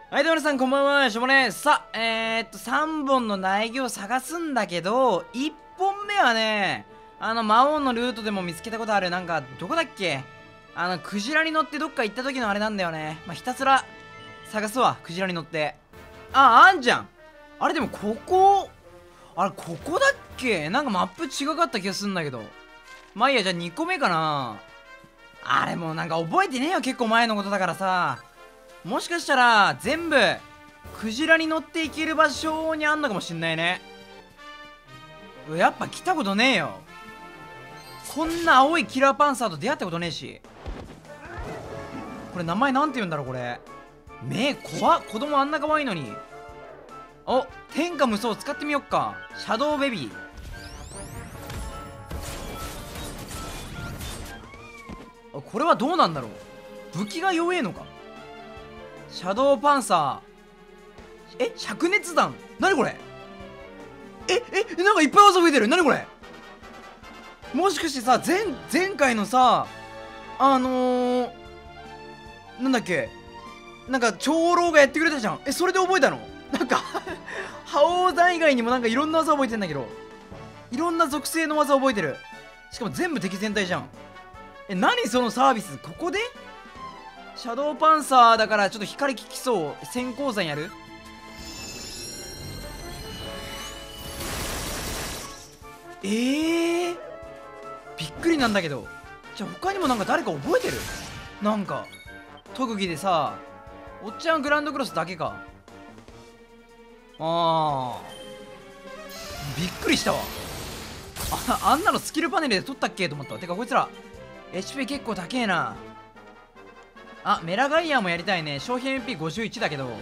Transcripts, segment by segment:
はい、どうも皆さんこんばんは、しょうもね。3本の苗木を探すんだけど、1本目はね、魔王のルートでも見つけたことある、どこだっけ、クジラに乗ってどっか行った時のあれなんだよね。ひたすら探すわ、クジラに乗って。あんじゃん。あれでもここだっけ、マップ違かった気がするんだけど。じゃあ2個目かな。あれも覚えてねえよ、結構前のことだからさ。もしかしたら全部クジラに乗っていける場所にあんのかもしんないね。やっぱ来たことねえよ。こんな青いキラーパンサーと出会ったことねえし。これ名前なんて言うんだろう。これ目怖っ。子供あんな可愛いのに。お、天下無双使ってみよっか。シャドウベビー。これはどうなんだろう。武器が弱えのか。シャドウパンサー。灼熱弾。なにこれ。いっぱい技増えてる。なにこれ。もしかしてさ、前回のさ、なんだっけ、長老がやってくれたじゃん。それで覚えたの。覇王弾以外にもいろんな技覚えてんだけど、いろんな属性の技覚えてる。しかも全部敵全体じゃん。何そのサービス。ここでシャドウパンサーだからちょっと光効きそう。閃光弾やる。びっくりなんだけど。じゃあ他にも誰か覚えてる。特技でさ、おっちゃんグランドクロスだけか。びっくりしたわ。あんなのスキルパネルで取ったっけと思ったわ。てかこいつら HP 結構高えな。メラガイアもやりたいね。消費 MP51 だけど。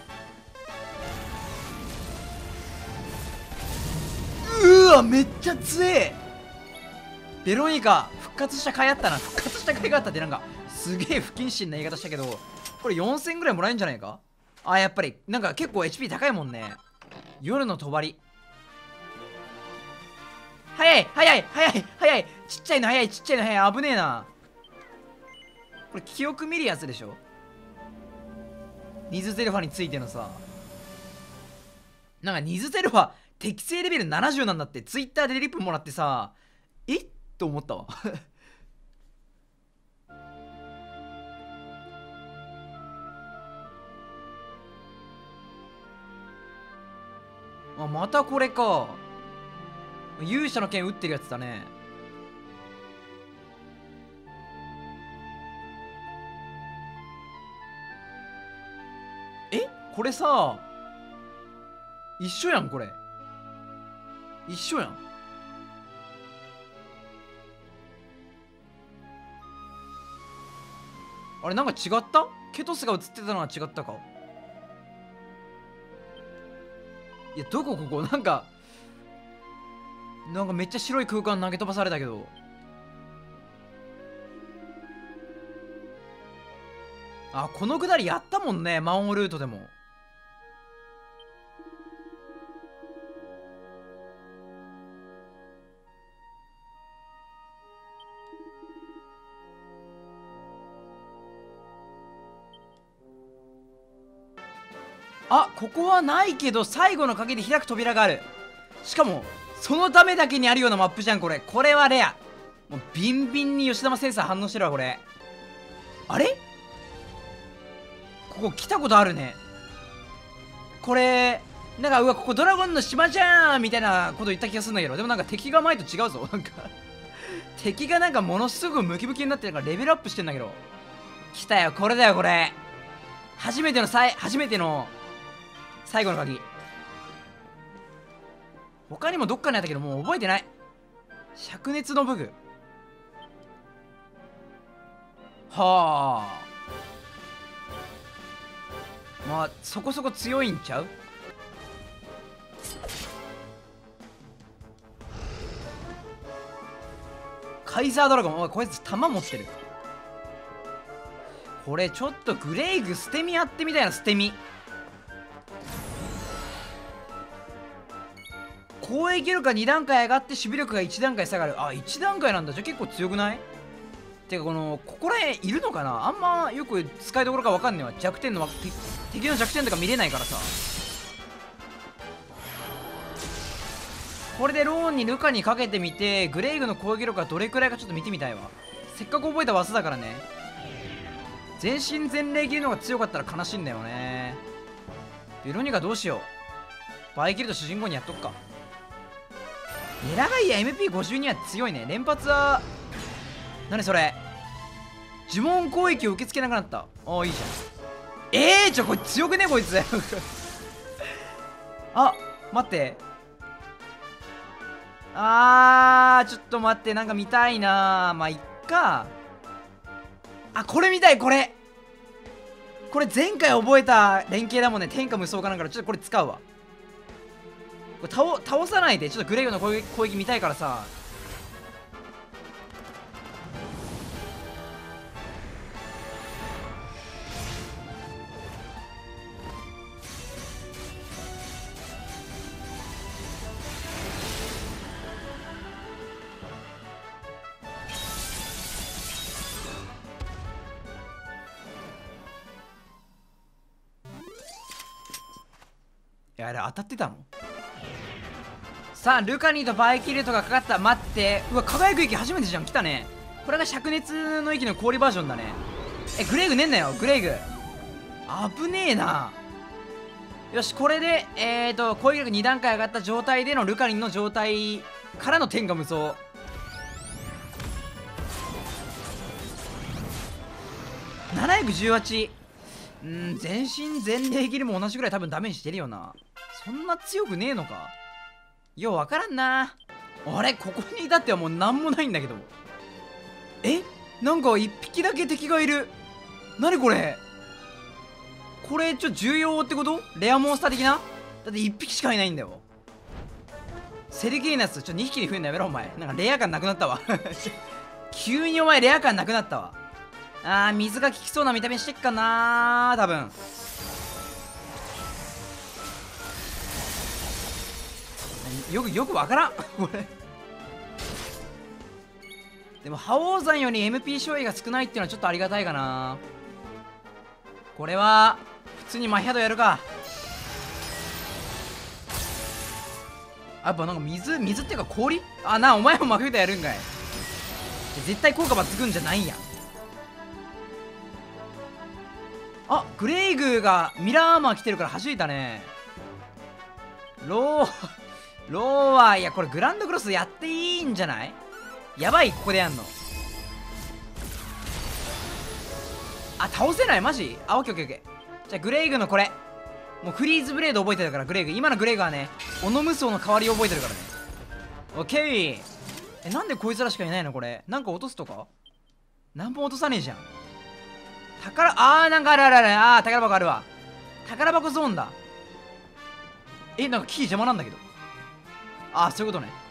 めっちゃ強え。ベロニカ復活した甲斐あったな。復活した甲斐があったってすげえ不謹慎な言い方したけど、これ4000ぐらいもらえるんじゃないか。やっぱり結構 HP 高いもんね。夜の帳。早いちっちゃいの早い。危ねえな。これ記憶見るやつでしょ。ニズゼルファについてのさ、ニズゼルファ適正レベル70なんだって。ツイッターでリップもらってさ、と思ったわ。またこれか。勇者の剣撃ってるやつだね。これさ、一緒やん。これ一緒やん。あれ違った。ケトスが映ってたのは違ったか。いや、どこここ。めっちゃ白い空間投げ飛ばされたけど。このくだりやったもんね、魔王ルートでも。ここはないけど最後の鍵で開く扉がある。しかもそのためだけにあるようなマップじゃん。これはレア。もうビンビンに吉玉センサー反応してるわ。これあれ、ここ来たことあるね。これうわ、ここドラゴンの島じゃんみたいなこと言った気がするんだけど、でも敵が前と違うぞ。敵がものすごくムキムキになってるからレベルアップしてんだけど。来たよ。これだよ。これ初めての最後の鍵。他にもどっかにあったけどもう覚えてない。灼熱の武具。そこそこ強いんちゃう。カイザードラゴン。こいつ弾持ってる。これちょっとグレイグ捨て身やってみたいな。捨て身攻撃力が2段階上がって守備力が1段階下がる。1段階なんだ。じゃあ結構強くない。 てかここら辺いるのかな。あんまよく使いどころかわかんねえわ。弱点の敵の弱点とか見れないからさ。これでローンにルカにかけてみて、グレイグの攻撃力がどれくらいかちょっと見てみたいわ。せっかく覚えたワスだからね。全身全霊切るのが強かったら悲しいんだよね。ベロニカどうしよう。バイキルと主人公にやっとくか。エラガイア MP52 は強いね。連発は何それ。呪文攻撃を受け付けなくなった。ああ、いいじゃん。これ強くねこいつあ、待って。ちょっと待って、なんか見たいな。まあいっか。これ見たい。これ前回覚えた連携だもんね。天下無双かなんか。ちょっとこれ使うわ。これ倒さないで。ちょっとグレイグの攻撃見たいからさ。あれ当たってたの。さあルカニとバイキルトがかかった。待って。うわ、輝く息初めてじゃん。来たね。これが灼熱の息の氷バージョンだね。グレイグねんなよ。グレイグ危ねえな。よし、これで攻撃力2段階上がった状態でのルカリンの状態からの天下無双。718。全身全霊切りも同じぐらい多分ダメージしてるよな。そんな強くねえのか。ようわからんな。あれ、ここに至ってはもうなんもないんだけど。なんか1匹だけ敵がいる。なにこれ。これ重要ってこと？レアモンスター的な。だって1匹しかいないんだよ。セルゲイナス2匹に増えんのやめろお前。なんかレア感なくなったわ急にお前レア感なくなったわ。水が効きそうな見た目してっかな多分。よくわからんこれでも覇王山より MP 消費が少ないっていうのはちょっとありがたいかな。これは普通にマヒャドやるか。やっぱなんか水っていうか氷。お前もマヒャドやるんかい。絶対効果抜群じゃないやん。グレイグがミラーアーマー来てるから弾いたね。ローは、いや、これグランドクロスやっていいんじゃない？やばい、ここでやんの。倒せない、マジ？オッケーオッケーオッケー。じゃあ、グレイグのこれ。もうフリーズブレード覚えてたから、グレイグ。今のグレイグはね、オノ無双の代わりを覚えてるからね。オッケー。なんでこいつらしかいないのこれ。なんか落とすとか？なんも落とさねえじゃん。なんかある。宝箱あるわ。宝箱ゾーンだ。なんかキー邪魔なんだけど。そういうことね。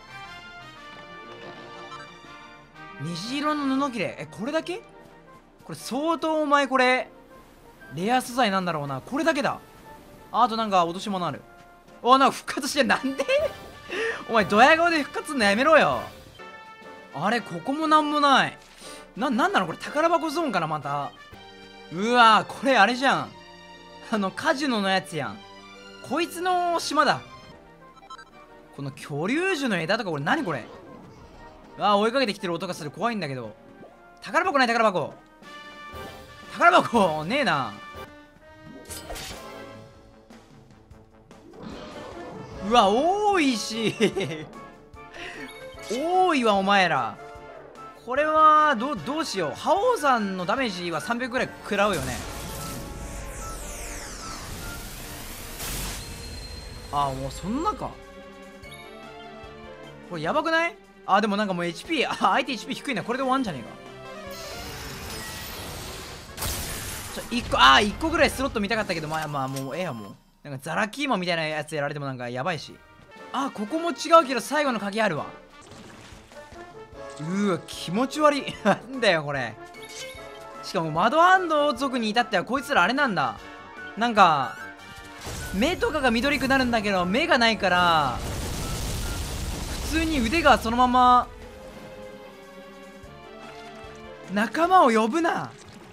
虹色の布切れ。これだけ？これ相当お前これレア素材なんだろうな。これだけだ。あとなんか落とし物ある。なんか復活して。なんでお前ドヤ顔で復活すんのやめろよ。ここもなんもない。なんなのこれ。宝箱ゾーンかなまた。うわこれあれじゃん。カジノのやつやん。こいつの島だ。この巨竜樹の枝とか。これ何これ。追いかけてきてる音がする。怖いんだけど。宝箱ない。宝箱ねえな。多いし多いわお前ら。これはどうしよう。覇王山のダメージは300ぐらい食らうよね。もうそんなか。これやばくない？でもなんかもう HP 相手 HP 低いな。これで終わんじゃねえか。1個ぐらいスロット見たかったけど、もうもうなんかザラキーマンみたいなやつやられてもなんかやばいし。ここも違うけど最後の鍵あるわ。気持ち悪いなんだよこれ。しかもマドハンド族に至ってはこいつらあれなんだ。なんか目とかが緑くなるんだけど、目がないから普通に腕がそのまま仲間を呼ぶな。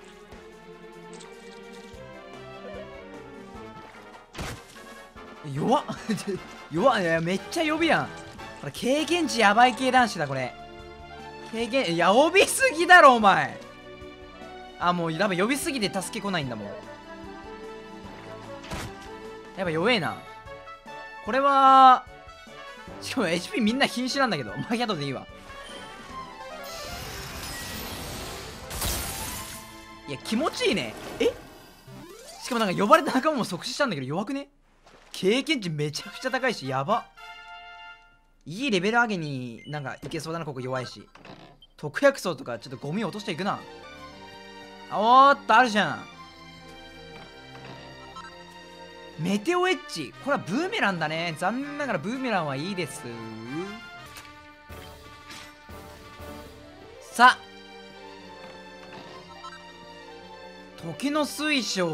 弱っ弱っ。いやめっちゃ呼ぶやん。これ経験値やばい系男子だこれ。経験、いや呼びすぎだろお前。あ、もうやっぱ呼びすぎて助け来ないんだもん。やっぱ弱えなこれは。しかも HP みんな瀕死なんだけど、マギャドでいいわ。いや気持ちいいね。しかもなんか呼ばれた仲間も即死したんだけど弱くね。経験値めちゃくちゃ高いし、やば。いいレベル上げになんかいけそうだな。ここ弱いし、特約層とかちょっとゴミ落としていくな。おーっとあるじゃん。メテオエッジ、これはブーメランだね。残念ながらブーメランはいいです。さあ時の水晶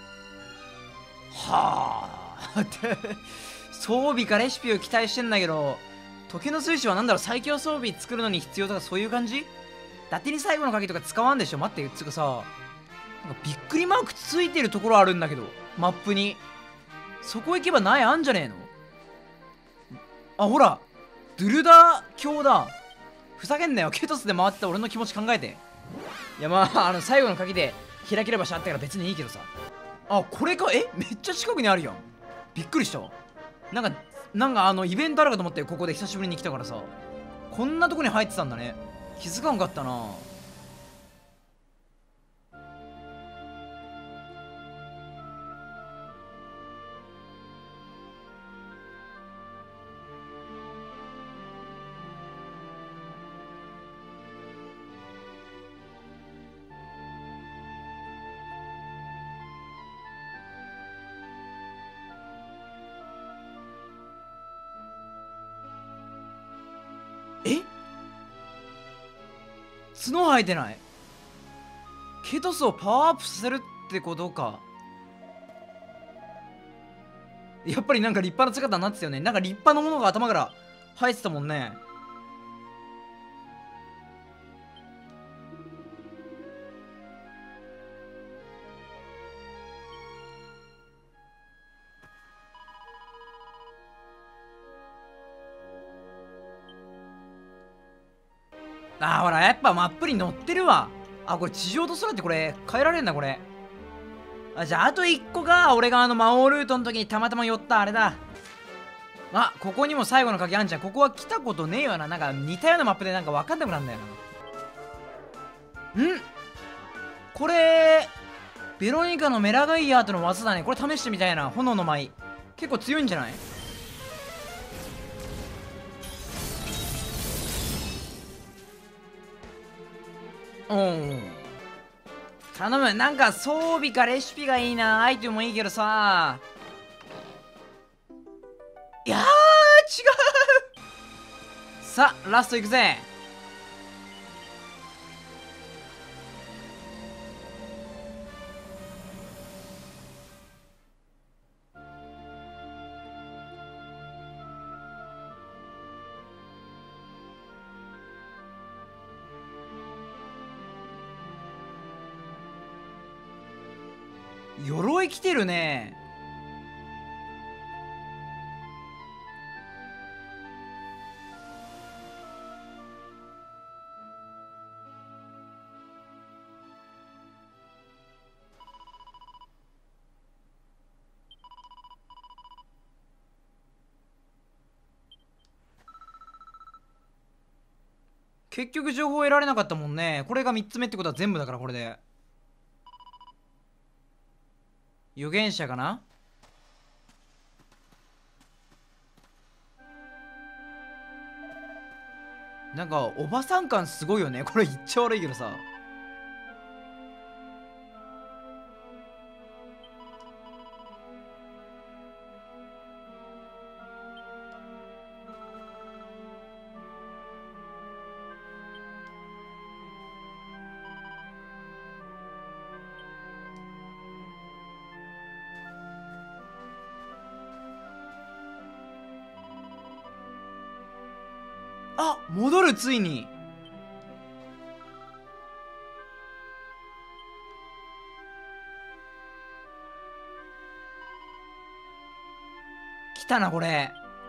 はあって装備かレシピを期待してんだけど、時の水晶はなんだろう、最強装備作るのに必要とかそういう感じ。伊達に最後の鍵とか使わんでしょ。待って、つうかさ、なんかびっくりマークついてるところあるんだけど、マップに。そこ行けばないあんじゃねえの。あ、ほらドゥルダ教だ。ふざけんなよ。ケトスで回ってた俺の気持ち考えて。いやまあ最後の鍵で開ければしあったから別にいいけどさ。あ、これか。めっちゃ近くにあるやん。びっくりした。なんかイベントあるかと思ってここで久しぶりに来たからさ、こんなとこに入ってたんだね。気づかんかったな。角生えてない。ケトスをパワーアップさせるってことか。やっぱりなんか立派な姿になってたよね。なんか立派なものが頭から生えてたもんね。あーほらやっぱマップに載ってるわ。あ、これ地上と空ってこれ変えられんだこれ。あ、じゃああと1個が俺が魔王ルートの時にたまたま寄ったあれだ。あ、ここにも最後の鍵あんじゃん。ここは来たことねえよな。なんか似たようなマップでなんか分かんなくなんだよな。これベロニカのメラガイアートの技だね。これ試してみたいな。炎の舞結構強いんじゃない。頼む。なんか装備かレシピがいいな。アイテムもいいけどさ。いやー違うさあラストいくぜ。鎧着てるね。結局情報得られなかったもんね。これが3つ目ってことは全部だから。これで預言者かな。なんかおばさん感すごいよね。これ言っちゃ悪いけどさ。あ、戻るついに。 来たなこれ。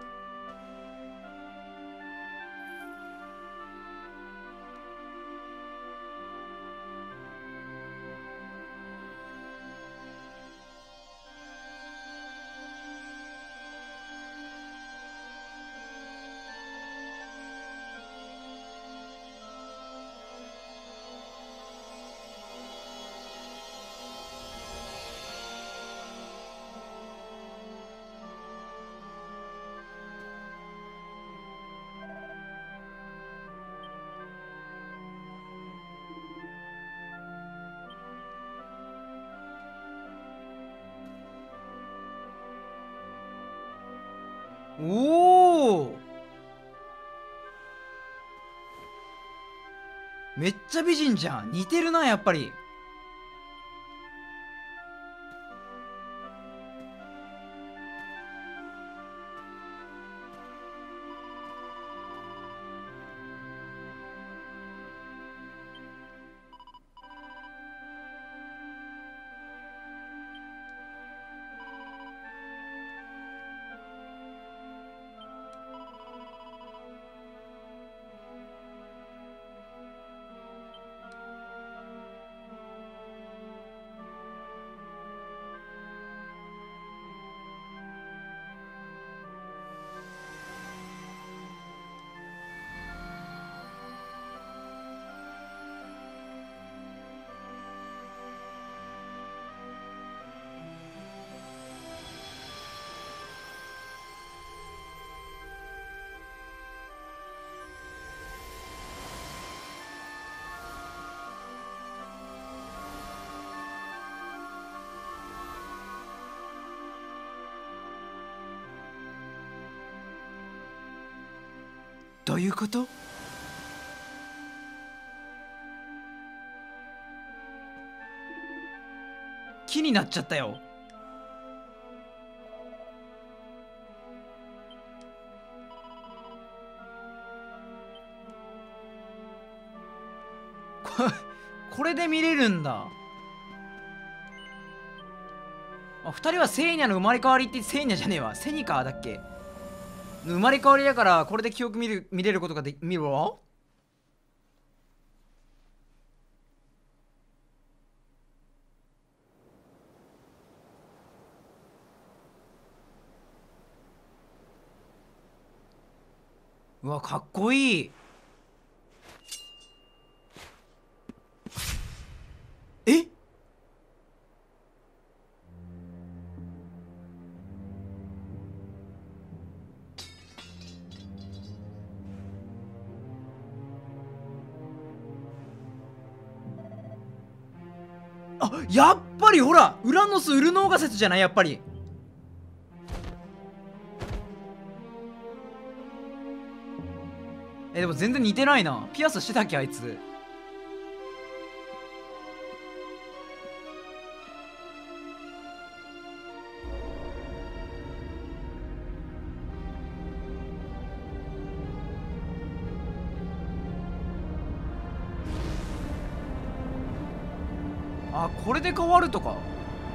おお、めっちゃ美人じゃん。似てるなやっぱり。どういうこと？木になっちゃったよ。これで見れるんだ。あ、2人はセーニャの生まれ変わりってセーニャじゃねえわ。セニカだっけ？生まれ変わりだからこれで記憶見れることが見るわ。うわ、かっこいい。え？あ、やっぱりほら、ウラノス・ウルノーガ説じゃないやっぱり。でも全然似てないな。ピアスしてたっけあいつ。あ、これで変わるとか。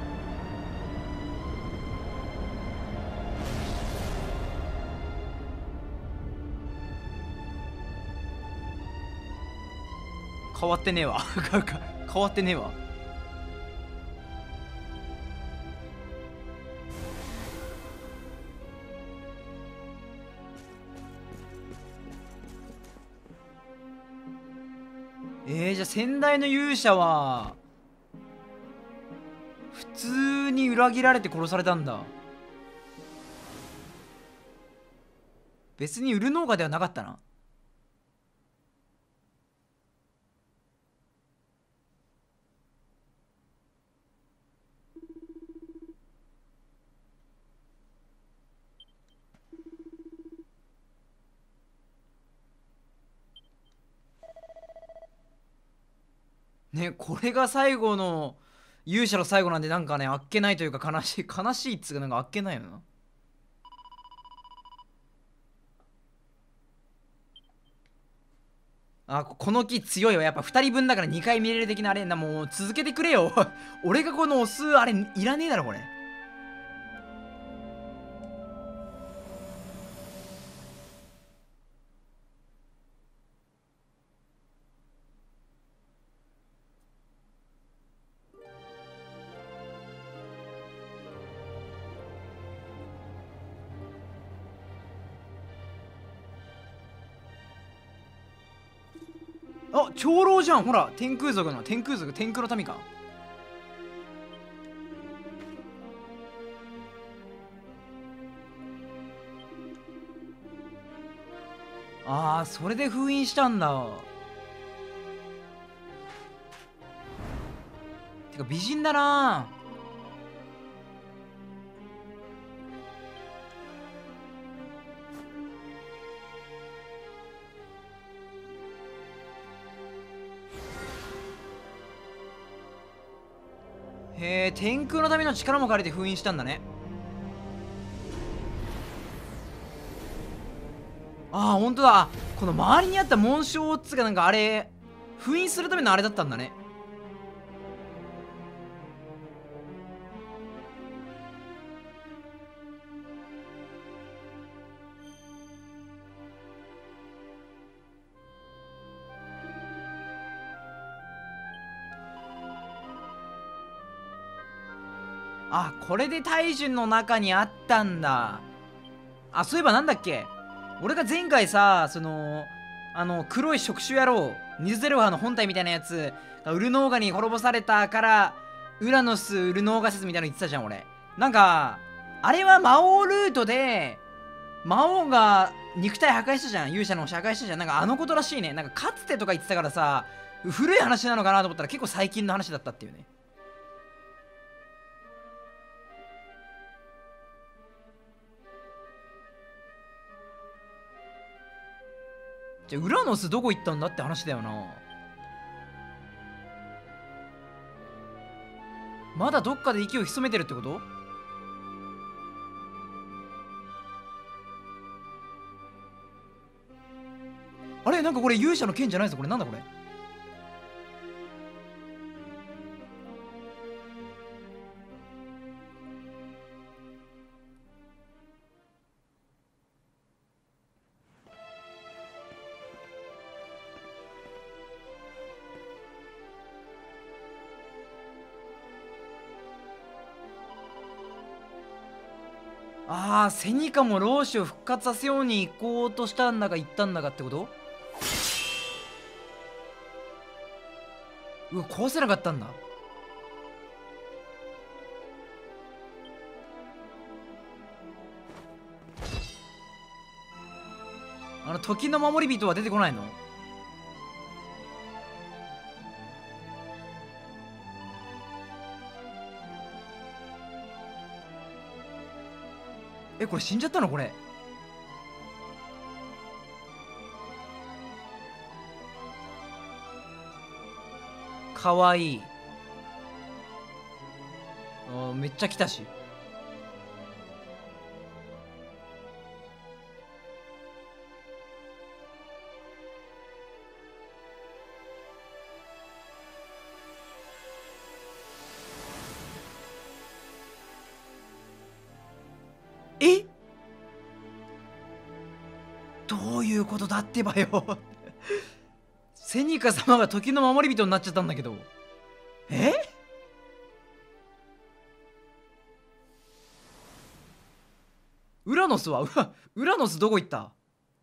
変わってねえわ変わってねえわ。じゃあ先代の勇者は普通に裏切られて殺されたんだ。別にウルノーガではなかったな。ね、これが最後の勇者の最後なんで、なんかね、あっけないというか悲しいっつうか、なんかあっけないよな。あ、この木強いわ。やっぱ2人分だから2回見れる的なあれな。もう続けてくれよ俺がこの押すあれいらねえだろこれ。 あ、長老じゃん。ほら、天空族、天空の民か。ああ、それで封印したんだ。てか美人だな。へえ、天空のための力も借りて封印したんだね。ああ、ほんとだ。この周りにあった紋章っつうか、なんかあれ封印するためのあれだったんだね。あ、これで大順の中にあったんだ。あ、そういえばなんだっけ、俺が前回さ、黒い触手野郎ニズゼルハの本体みたいなやつがウルノーガに滅ぼされたからウラノスウルノーガ説みたいなの言ってたじゃん俺。なんかあれは魔王ルートで魔王が肉体破壊したじゃん、勇者の破壊したじゃん。なんかあのことらしいね。なんかかつてとか言ってたからさ、古い話なのかなと思ったら結構最近の話だったっていうね。じゃあウラノスどこ行ったんだって話だよな。まだどっかで息を潜めてるってこと？あれ、なんかこれ勇者の剣じゃないぞ。これなんだこれ。ああ、セニカも老子を復活させように行こうとしたんだか行ったんだかってこと？うわ、壊せなかったんだ。時の守り人は出てこないの？え、これ死んじゃったのこれ。かわいい。めっちゃ来たし。え、どういうことだってばよ。セニカ様が時の守り人になっちゃったんだけど。え、ウラノスはウラノスどこ行った？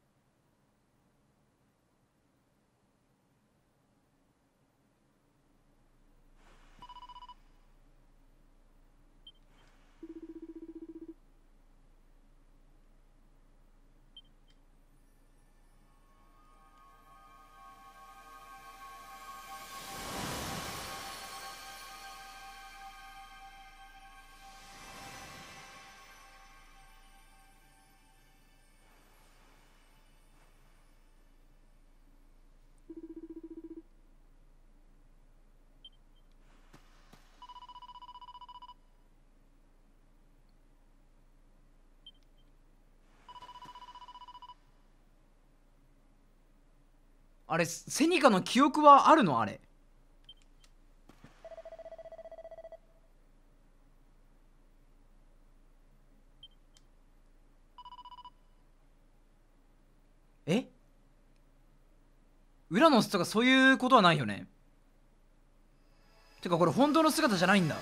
あれ、セニカの記憶はあるのあれ？え、ウラノスとかそういうことはないよね？てかこれ本当の姿じゃないんだ。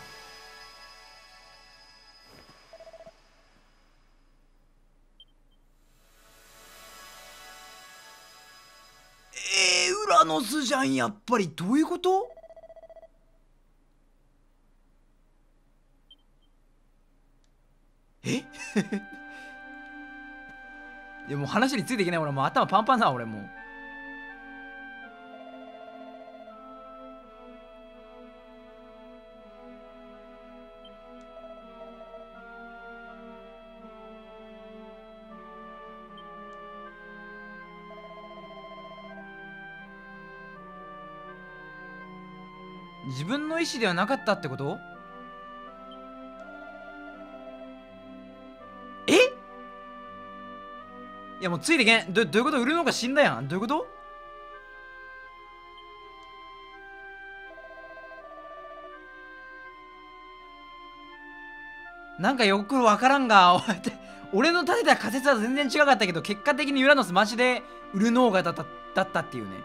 ウラノスじゃん、やっぱり。どういうこと？えいやもう話についていけない。俺もう頭パンパンだ。俺もう自分の意思ではなかったってこと？え？いやもうついてけん。どういうこと？売るのが死んだやん。どういうこと？なんかよくわからんが、俺の立てた仮説は全然違かったけど、結果的にユラノスマジでウルノーガだったっていうね。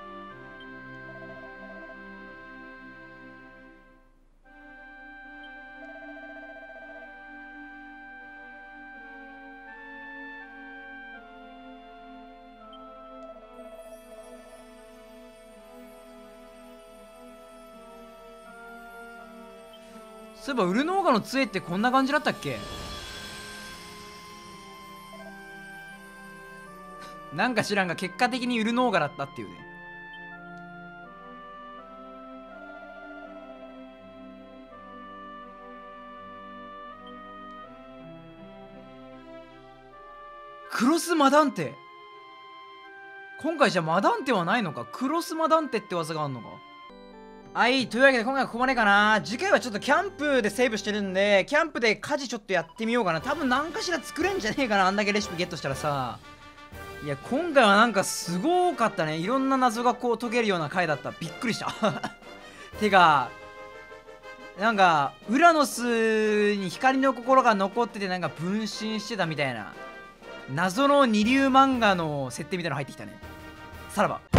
そういえばウルノーガの杖ってこんな感じだったっけ？なんか知らんが結果的にウルノーガだったっていうね。クロスマダンテ。今回じゃマダンテはないのか？クロスマダンテって技があるのか？はい、というわけで今回はここまでかな。次回はちょっとキャンプでセーブしてるんで、キャンプで家事ちょっとやってみようかな。多分何かしら作れんじゃねえかな。あんだけレシピゲットしたらさ。いや、今回はなんかすごかったね。いろんな謎がこう解けるような回だった。びっくりした。てか、なんか、ウラノスに光の心が残っててなんか分身してたみたいな。謎の二流漫画の設定みたいなの入ってきたね。さらば。